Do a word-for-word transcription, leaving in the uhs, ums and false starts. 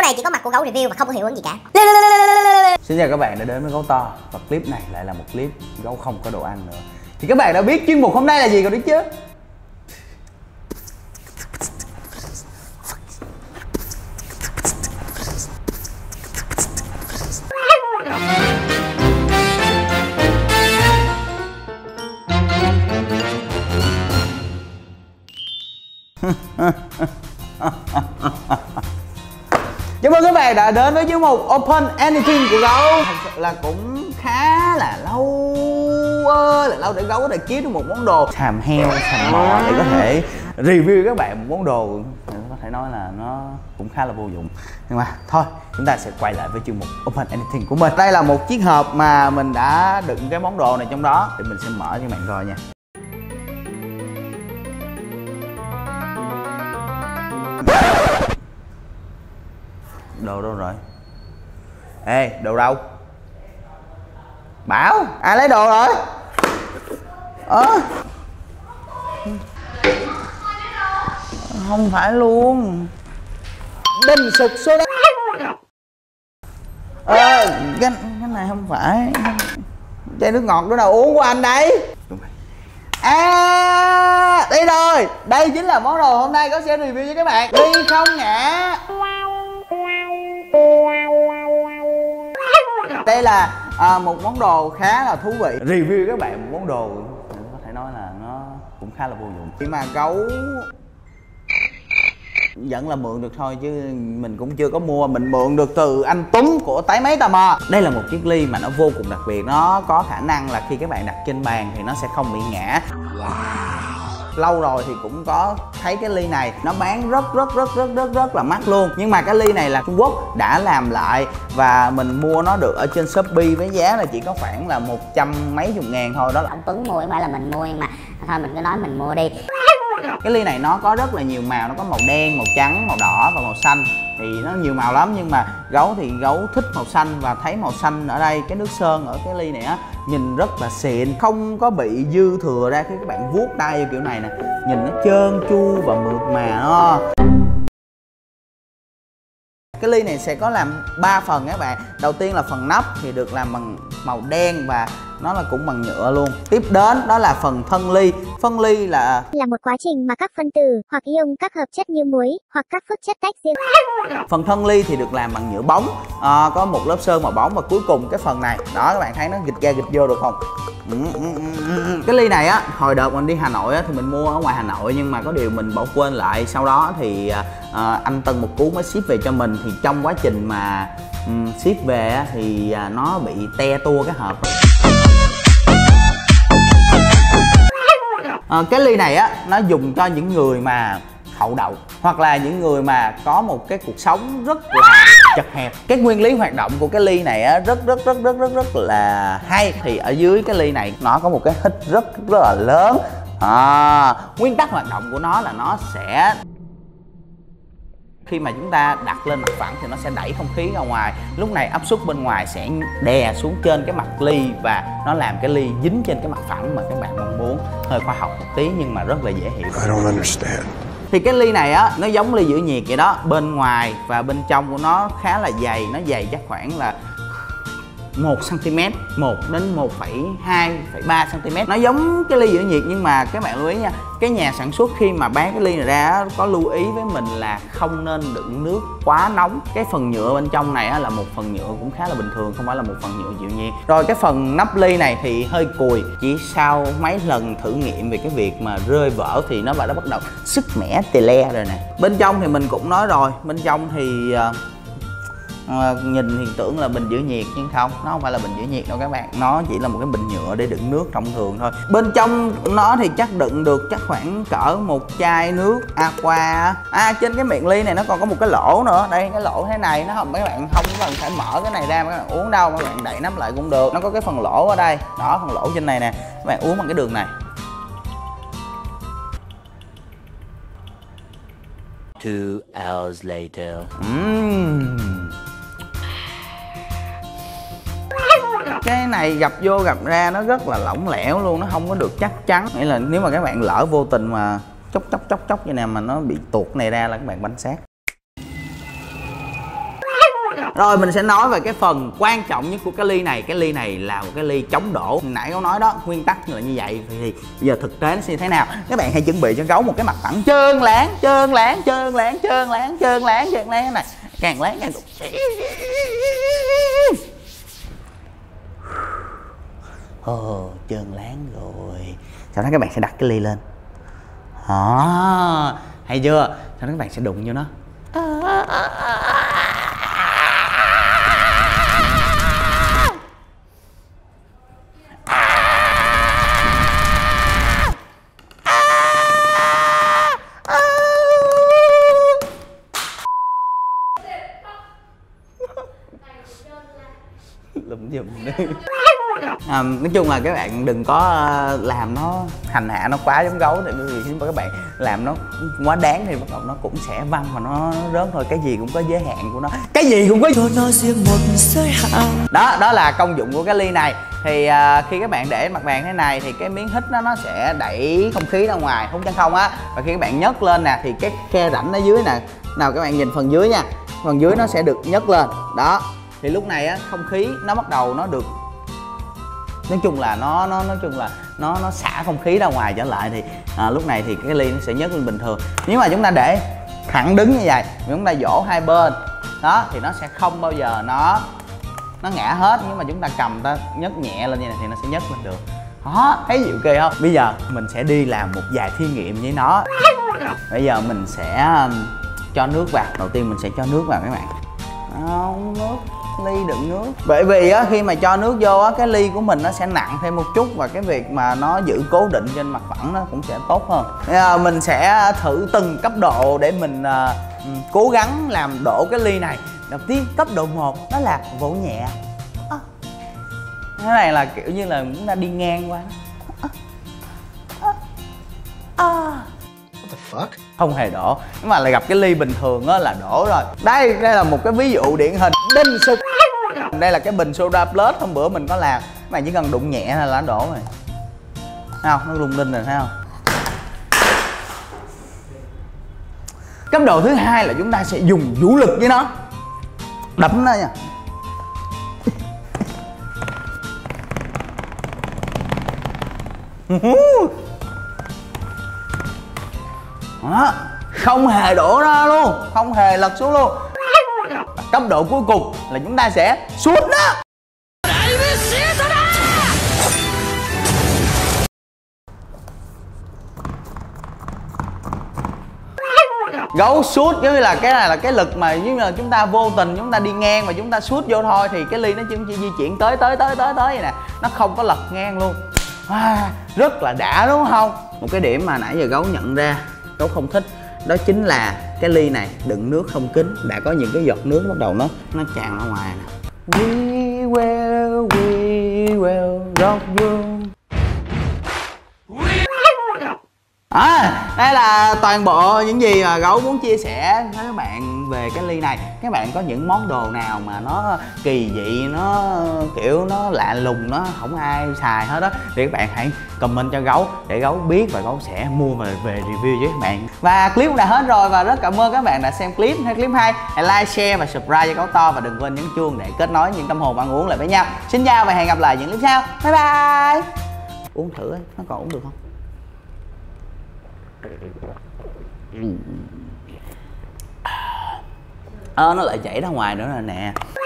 này chỉ có mặt của Gấu review và không có hiệu ứng gì cả. Xin chào các bạn đã đến với Gấu To. Và clip này lại là một clip Gấu không có đồ ăn nữa. Thì các bạn đã biết chuyên mục hôm nay là gì rồi đấy chứ? Chào mừng các bạn đã đến với chuyên mục Open Anything của Gấu. Thật sự là cũng khá là lâu ơi là lâu để Gấu có thể kiếm được một món đồ xàm heo, xàm bò để có thể review các bạn một món đồ có thể nói là nó cũng khá là vô dụng. Nhưng mà thôi, chúng ta sẽ quay lại với chuyên mục Open Anything của mình. Đây là một chiếc hộp mà mình đã đựng cái món đồ này trong đó. Thì mình sẽ mở cho các bạn coi nha. Đồ đâu rồi? Ê, đồ đâu? Bảo, ai lấy đồ rồi? Ờ à. Không phải luôn. Bình sụt soda. Ờ, à, cái, cái này không phải. Chai nước ngọt đó đâu uống của anh đấy. À, đây rồi. Đây chính là món đồ hôm nay có sẽ review với các bạn. Ly không ngã. Đây là à, một món đồ khá là thú vị. Review các bạn một món đồ có thể nói là nó cũng khá là vô dụng. Khi mà Gấu vẫn là mượn được thôi chứ mình cũng chưa có mua. Mình mượn được từ anh Tuấn của Tái Máy Tò Mò. Đây là một chiếc ly mà nó vô cùng đặc biệt. Nó có khả năng là khi các bạn đặt trên bàn thì nó sẽ không bị ngã. Lâu rồi thì cũng có thấy cái ly này nó bán rất rất rất rất rất rất là mắc luôn. Nhưng mà cái ly này là Trung Quốc đã làm lại và mình mua nó được ở trên Shopee với giá là chỉ có khoảng là một trăm mấy chục ngàn thôi. Đó là ông Tuấn mua, không phải là mình mua, nhưng mà thôi mình cứ nói mình mua đi. Cái ly này nó có rất là nhiều màu, nó có màu đen, màu trắng, màu đỏ và màu xanh. Thì nó nhiều màu lắm, nhưng mà Gấu thì Gấu thích màu xanh và thấy màu xanh ở đây, cái nước sơn ở cái ly này á nhìn rất là xịn, không có bị dư thừa ra khi các bạn vuốt tay như kiểu này nè, nhìn nó trơn tru và mượt mà đó. Cái ly này sẽ có làm ba phần các bạn. Đầu tiên là phần nắp thì được làm bằng màu đen và nó là cũng bằng nhựa luôn. Tiếp đến đó là phần thân ly. Phân ly là là một quá trình mà các phân tử hoặc ion các hợp chất như muối hoặc các phức chất tách riêng. Phần thân ly thì được làm bằng nhựa bóng, à, có một lớp sơn màu bóng. Và cuối cùng cái phần này đó, các bạn thấy nó gịch ra gịch vô được không? Cái ly này á, hồi đợt mình đi Hà Nội á thì mình mua ở ngoài Hà Nội, nhưng mà có điều mình bỏ quên lại. Sau đó thì à, anh Tân một cú mới ship về cho mình. Thì trong quá trình mà um, ship về á, thì à, nó bị te tua cái hộp. À, cái ly này á nó dùng cho những người mà hậu đậu hoặc là những người mà có một cái cuộc sống rất là chật hẹp. Cái nguyên lý hoạt động của cái ly này á rất rất rất rất rất rất là hay. Thì ở dưới cái ly này nó có một cái hít rất rất là lớn. À, nguyên tắc hoạt động của nó là nó sẽ khi mà chúng ta đặt lên mặt phẳng thì nó sẽ đẩy không khí ra ngoài. Lúc này áp suất bên ngoài sẽ đè xuống trên cái mặt ly và nó làm cái ly dính trên cái mặt phẳng mà các bạn mong muốn. Hơi khoa học một tí nhưng mà rất là dễ hiểu. I don't understand. Thì cái ly này á nó giống ly giữ nhiệt vậy đó. Bên ngoài và bên trong của nó khá là dày. Nó dày chắc khoảng là một xăng-ti-mét, một đến một phẩy hai, phẩy ba xăng-ti-mét. Nó giống cái ly giữ nhiệt, nhưng mà các bạn lưu ý nha, cái nhà sản xuất khi mà bán cái ly này ra có lưu ý với mình là không nên đựng nước quá nóng. Cái phần nhựa bên trong này là một phần nhựa cũng khá là bình thường, không phải là một phần nhựa dịu nhiệt. Rồi cái phần nắp ly này thì hơi cùi. Chỉ sau mấy lần thử nghiệm về cái việc mà rơi vỡ thì nó đã bắt đầu sứt mẻ tè le rồi nè. Bên trong thì mình cũng nói rồi, bên trong thì À, nhìn thì tưởng là bình giữ nhiệt nhưng không, nó không phải là bình giữ nhiệt đâu các bạn. Nó chỉ là một cái bình nhựa để đựng nước thông thường thôi. Bên trong nó thì chắc đựng được chắc khoảng cỡ một chai nước aqua. À, trên cái miệng ly này nó còn có một cái lỗ nữa. Đây, cái lỗ thế này nó không, các bạn không cần phải mở cái này ra mà các bạn uống đâu, các bạn đậy nắp lại cũng được. Nó có cái phần lỗ ở đây, đó, phần lỗ trên này nè, các bạn uống bằng cái đường này. Two hours later. Uhm. Cái này gặp vô gặp ra nó rất là lỏng lẻo luôn, nó không có được chắc chắn. Nghĩa là nếu mà các bạn lỡ vô tình mà chốc chốc chốc chốc như nè mà nó bị tuột này ra là các bạn bánh xác. Rồi mình sẽ nói về cái phần quan trọng nhất của cái ly này. Cái ly này là một cái ly chống đổ. Nãy Gấu nói đó, nguyên tắc là như vậy. Thì bây giờ thực tế nó sẽ như thế nào? Các bạn hãy chuẩn bị cho Gấu một cái mặt phẳng trơn láng, trơn láng, trơn láng, trơn láng, trơn láng, trơn láng này. Càng láng càng ồ, trơn láng rồi. Sau đó các bạn sẽ đặt cái ly lên. Đó, hay chưa? Sau đó các bạn sẽ đụng vô nó. Lụm giùm đi. À, nói chung là các bạn đừng có làm nó hành hạ nó quá giống Gấu, tại vì khi mà các bạn làm nó quá đáng thì bắt đầu nó cũng sẽ văng và nó rớt thôi. Cái gì cũng có giới hạn của nó, cái gì cũng có cho nó riêng một giới hạn. Đó, đó là công dụng của cái ly này. Thì à, khi các bạn để mặt bàn thế này thì cái miếng hít nó nó sẽ đẩy không khí ra ngoài, hút chân không á. Và khi các bạn nhấc lên nè thì cái khe rãnh ở dưới nè, nào các bạn nhìn phần dưới nha, phần dưới nó sẽ được nhấc lên. Đó, thì lúc này á không khí nó bắt đầu nó được, nói chung là nó nó nói chung là nó nó xả không khí ra ngoài trở lại. Thì à, lúc này thì cái ly nó sẽ nhấc lên bình thường. Nếu mà chúng ta để thẳng đứng như vậy, chúng ta vỗ hai bên đó thì nó sẽ không bao giờ nó nó ngã hết. Nhưng mà chúng ta cầm ta nhấc nhẹ lên như này thì nó sẽ nhấc lên được. Đó, thấy dịu kỳ không? Bây giờ mình sẽ đi làm một vài thí nghiệm với nó. Bây giờ mình sẽ um, cho nước vào. Đầu tiên mình sẽ cho nước vào các bạn. Đó, nước, ly đựng nước. Bởi vì á, khi mà cho nước vô á, cái ly của mình nó sẽ nặng thêm một chút. Và cái việc mà nó giữ cố định trên mặt phẳng nó cũng sẽ tốt hơn. Bây giờ mình sẽ thử từng cấp độ để mình uh, cố gắng làm đổ cái ly này. Đầu tiên cấp độ một đó là vỗ nhẹ. À, cái này là kiểu như là chúng ta đi ngang qua. À, à, à. What the fuck? Không hề đổ. Nhưng mà lại gặp cái ly bình thường á là đổ rồi. Đây, đây là một cái ví dụ điển hình. Đinh sụp. Đây là cái bình soda plus hôm bữa mình có làm. Mà chỉ cần đụng nhẹ là nó đổ rồi. Thấy không? Nó lung linh rồi thấy không? Cấp độ thứ hai là chúng ta sẽ dùng vũ lực với nó. Đấm nó nha. Đó, không hề đổ ra luôn, không hề lật xuống luôn. Và cấp độ cuối cùng là chúng ta sẽ sút nó. Gấu sút giống như là cái này là cái lực mà giống như là chúng ta vô tình chúng ta đi ngang và chúng ta sút vô thôi thì cái ly nó chỉ di chuyển tới tới tới tới tới vậy nè, nó không có lật ngang luôn. À, rất là đã đúng không? Một cái điểm mà nãy giờ Gấu nhận ra Gấu không thích đó chính là cái ly này đựng nước không kín, đã có những cái giọt nước bắt đầu nó nó tràn ra ngoài nè. We will, we will rock you. À, đây là toàn bộ những gì mà Gấu muốn chia sẻ với các bạn về cái ly này. Các bạn có những món đồ nào mà nó kỳ dị, nó kiểu nó lạ lùng, nó không ai xài hết đó thì các bạn hãy comment cho Gấu để Gấu biết và Gấu sẽ mua và về review với các bạn. Và clip cũng đã hết rồi và rất cảm ơn các bạn đã xem clip. Hay clip hay hãy like, share và subscribe cho Gấu To và đừng quên nhấn chuông để kết nối những tâm hồn ăn uống lại với nhau. Xin chào và hẹn gặp lại những clip sau. Bye bye. Uống thử ấy, nó còn uống được không? Ờ, nó lại chảy ra ngoài nữa rồi nè.